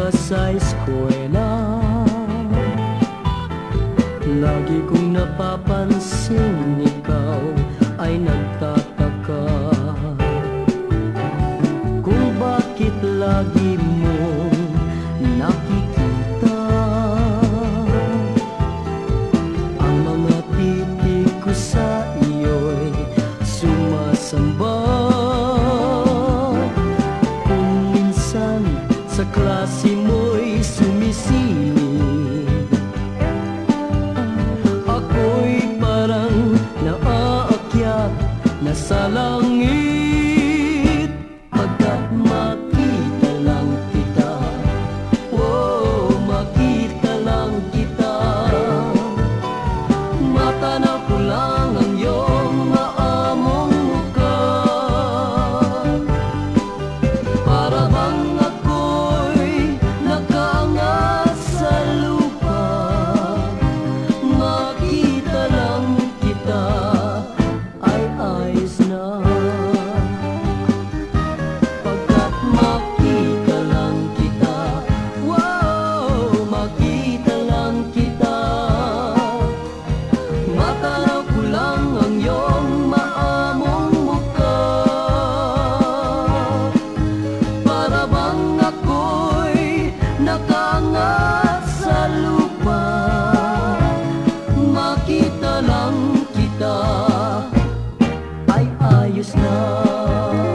ka sa eskwela, lagi kong napapansin ikaw ay nagtataka kung bakit lagi mong nakikita ang mga titik ko sa iyo'y sumasamba. Kung minsan sa klase mo'y sumisilip, ako'y parang naaakyat na sa langit. Pagkat makita lang kita, oh, makita lang kita, matanaw ko lang ang iyong maamong muka. Para bang ako'y nakaangat sa lupa, makita lang kita ay ayos na. Pagkat makita lang kita, wow, makita lang kita, matanaw ko lang ang iyong maamong muka. Para bang ako'y nakaangat sa lupa, makita lang kita ay ayos na.